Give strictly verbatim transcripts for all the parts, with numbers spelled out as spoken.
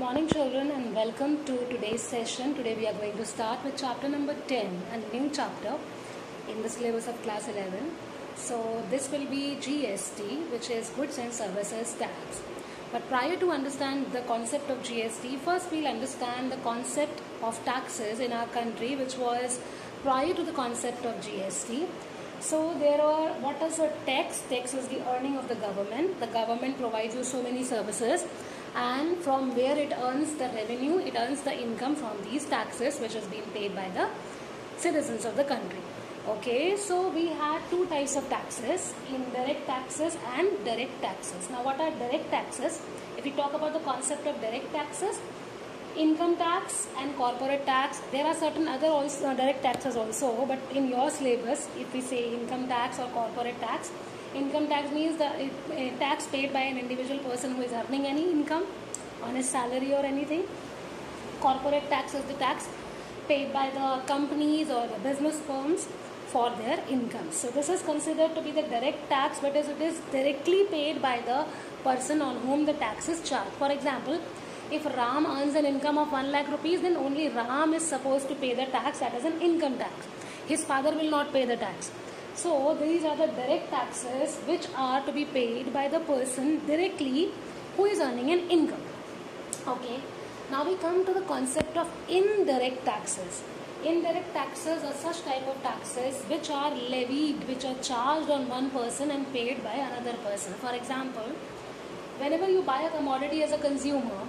morning children and welcome to today's session. Today we are going to start with chapter number ten, a new chapter in the syllabus of class eleven. So this will be G S T, which is Goods and Services Tax. But prior to understand the concept of G S T, first we'll understand the concept of taxes in our country, which was prior to the concept of G S T. So there are, what is a tax? Tax is the earning of the government. The government provides you so many services, and from where it earns the revenue, it earns the income from these taxes which is being paid by the citizens of the country. Okay, so we had two types of taxes, indirect taxes and direct taxes. Now what are direct taxes? If we talk about the concept of direct taxes, income tax and corporate tax, there are certain other also uh, direct taxes also, but in your syllabus, if we say income tax or corporate tax, income tax means the uh, tax paid by an individual person who is earning any income on his salary or anything. Corporate tax is the tax paid by the companies or the business firms for their income. So this is considered to be the direct tax, but as it is directly paid by the person on whom the tax is charged. For example, if Ram earns an income of one lakh rupees, then only Ram is supposed to pay the tax, that is an income tax. His father will not pay the tax. So these are the direct taxes which are to be paid by the person directly who is earning an income. Okay. Now we come to the concept of indirect taxes. Indirect taxes are such type of taxes which are levied, which are charged on one person and paid by another person. For example, whenever you buy a commodity as a consumer,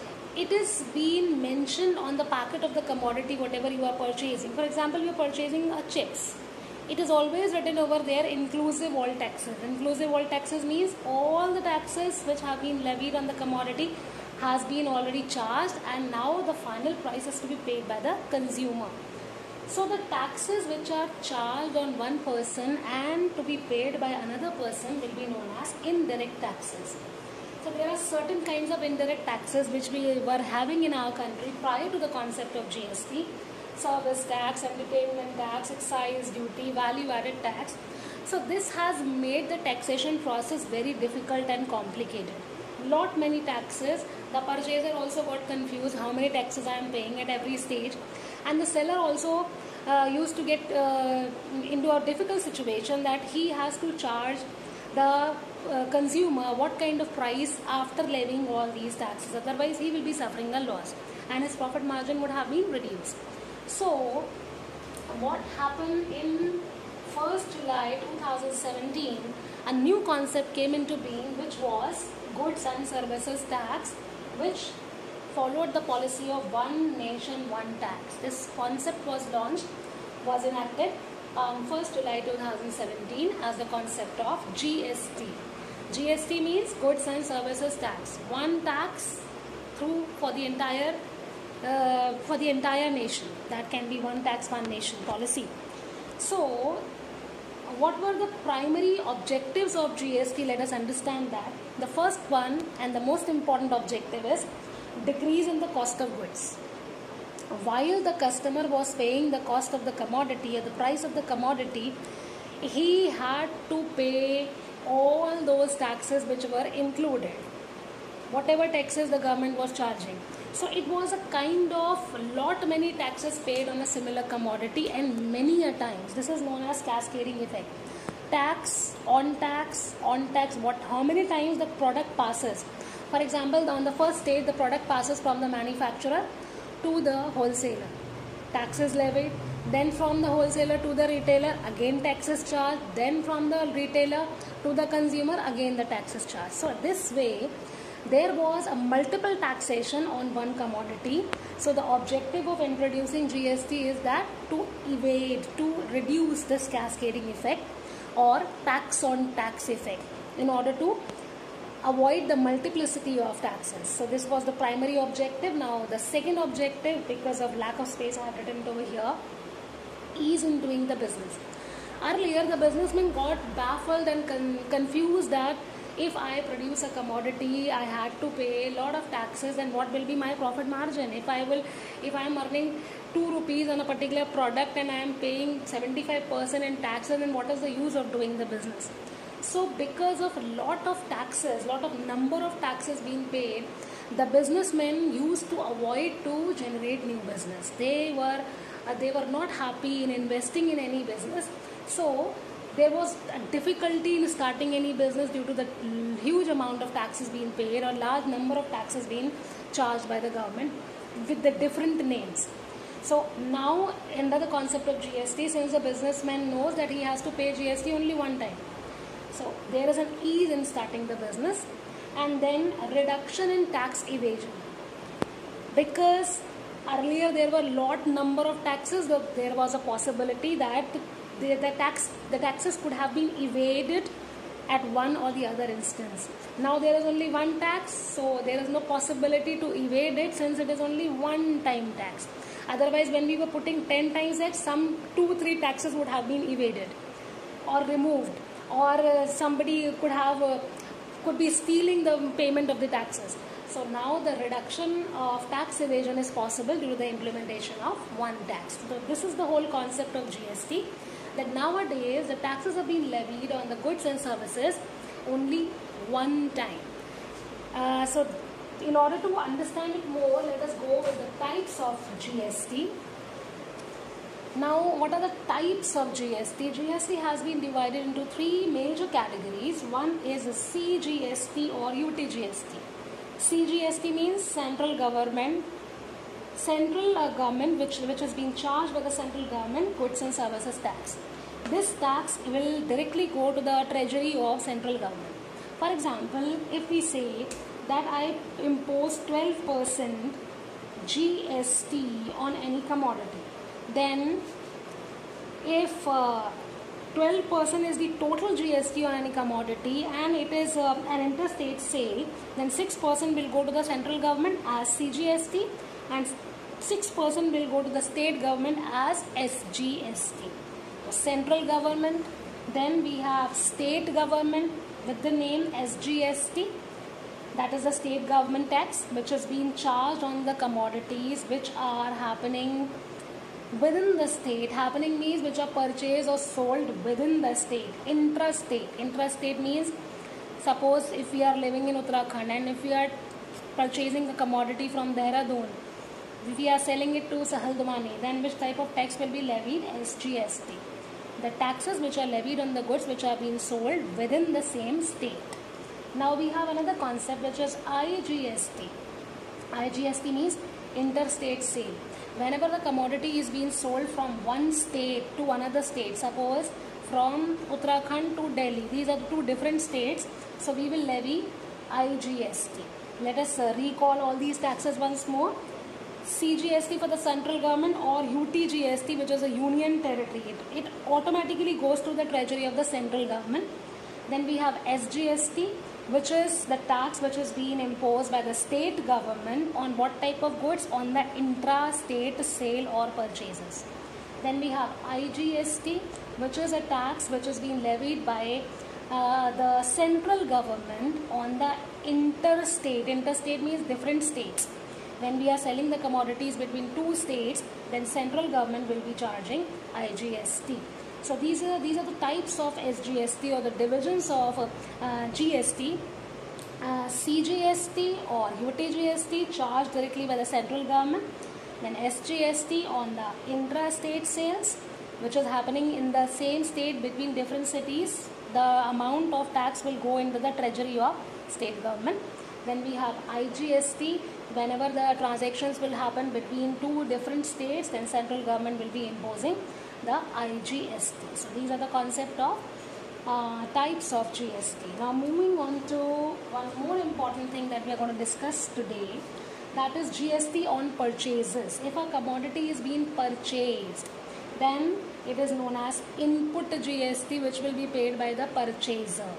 it is being mentioned on the packet of the commodity whatever you are purchasing. For example, you are purchasing a chips. It is always written over there inclusive all taxes. Inclusive all taxes means all the taxes which have been levied on the commodity has been already charged, and now the final price is to be paid by the consumer. So the taxes which are charged on one person and to be paid by another person will be known as indirect taxes. So there are certain kinds of indirect taxes which we were having in our country prior to the concept of G S T. Service tax, entertainment tax, excise duty, value added tax. So this has made the taxation process very difficult and complicated. Lot many taxes. The purchaser also got confused how many taxes I am paying at every stage, and the seller also uh, used to get uh, into a difficult situation that he has to charge the uh, consumer what kind of price after levying all these taxes. Otherwise he will be suffering a loss and his profit margin would have been reduced. So what happened in first July two thousand seventeen, a new concept came into being, which was Goods and Services Tax, which followed the policy of one nation, one tax. This concept was launched, was enacted on first July two thousand seventeen as the concept of G S T. G S T means Goods and Services Tax. One tax through for the entire uh, for the entire nation. That can be one tax, one nation policy. So what were the primary objectives of G S T? Let us understand that. The first one and the most important objective is decrease in the cost of goods. While the customer was paying the cost of the commodity or the price of the commodity, he had to pay all those taxes which were included, whatever taxes the government was charging. So it was a kind of lot many taxes paid on a similar commodity, and many a times this is known as cascading effect. Tax on tax on tax. What? How many times the product passes? For example, on the first stage, the product passes from the manufacturer to the wholesaler. Taxes levied. Then from the wholesaler to the retailer, again taxes charged. Then from the retailer to the consumer, again the taxes charged. So this way, there was a multiple taxation on one commodity. So the objective of introducing G S T is that to evade, to reduce this cascading effect or tax on tax effect in order to avoid the multiplicity of taxes. So this was the primary objective. Now the second objective, because of lack of space I have written it over here, ease in doing the business. Earlier the businessman got baffled and con confused that if I produce a commodity, I had to pay a lot of taxes, and what will be my profit margin? If I will, if I am earning two rupees on a particular product and I am paying seventy-five percent in taxes, then what is the use of doing the business? So because of a lot of taxes, lot of number of taxes being paid, the businessmen used to avoid to generate new business. They were uh, they were not happy in investing in any business. So there was a difficulty in starting any business due to the huge amount of taxes being paid or large number of taxes being charged by the government with the different names. So now under the concept of G S T, since the businessman knows that he has to pay G S T only one time, so there is an ease in starting the business. And then a reduction in tax evasion, because earlier there were lot number of taxes, there was a possibility that the, the tax the taxes could have been evaded at one or the other instance. Now there is only one tax, so there is no possibility to evade it since it is only one time tax. Otherwise, when we were putting ten times that, some two three taxes would have been evaded or removed, or uh, somebody could have uh, could be stealing the payment of the taxes. So now the reduction of tax evasion is possible due to the implementation of one tax. So this is the whole concept of G S T, that nowadays the taxes are being levied on the goods and services only one time. Uh, so in order to understand it more, let us go with the types of G S T. Now, what are the types of G S T? G S T has been divided into three major categories. One is C G S T or U T G S T. C G S T means central government, central uh, government which, which is being charged by the central government goods and services tax. This tax will directly go to the treasury of central government. For example, if we say that I impose twelve percent G S T on any commodity, then if uh, twelve percent is the total G S T on any commodity and it is uh, an interstate sale, then six percent will go to the central government as C G S T and six percent will go to the state government as S G S T. So central government, then we have state government with the name S G S T. That is the state government tax which is being charged on the commodities which are happening within the state. Happening means which are purchased or sold within the state. Intrastate. Intrastate means, suppose if we are living in Uttarakhand and if we are purchasing a commodity from Dehradun, if we are selling it to Sahaldwani, then which type of tax will be levied? S G S T. The taxes which are levied on the goods which are being sold within the same state. Now we have another concept which is I G S T. I G S T means interstate sale. Whenever the commodity is being sold from one state to another state, suppose from Uttarakhand to Delhi, these are the two different states, so we will levy I G S T. Let us uh, recall all these taxes once more. C G S T for the central government or U T G S T, which is a union territory. It, it automatically goes to the treasury of the central government. Then we have S G S T, which is the tax which is being imposed by the state government on what type of goods? On the intra-state sale or purchases. Then we have I G S T, which is a tax which is being levied by uh, the central government on the interstate. Interstate means different states. When we are selling the commodities between two states, then central government will be charging I G S T. So these are these are the types of S G S T or the divisions of uh, G S T. Uh, C G S T or U T G S T charged directly by the central government. Then S G S T on the intra-state sales, which is happening in the same state between different cities. The amount of tax will go into the treasury of state government. Then we have I G S T. Whenever the transactions will happen between two different states, then central government will be imposing the I G S T. So these are the concept of uh, types of G S T. Now moving on to one more important thing that we are going to discuss today, that is G S T on purchases. If a commodity is being purchased, then it is known as input G S T, which will be paid by the purchaser.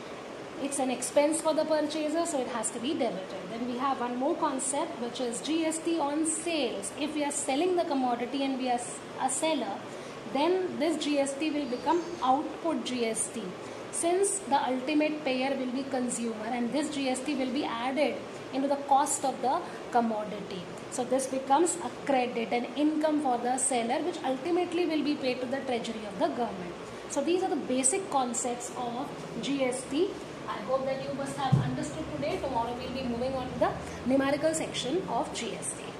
It's an expense for the purchaser, so it has to be debited. Then we have one more concept, which is G S T on sales. If we are selling the commodity and we are a seller, then this G S T will become output G S T, since the ultimate payer will be consumer, and this G S T will be added into the cost of the commodity. So this becomes a credit, an income for the seller, which ultimately will be paid to the treasury of the government. So these are the basic concepts of G S T. I hope that you must have understood today. Tomorrow we'll be moving on to the numerical section of G S T.